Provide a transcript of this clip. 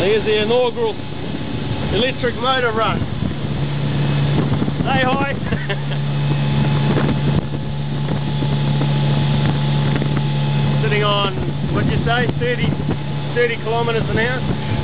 Here's the inaugural electric motor run. Say hi. Sitting on, what'd you say, 30 kilometres an hour?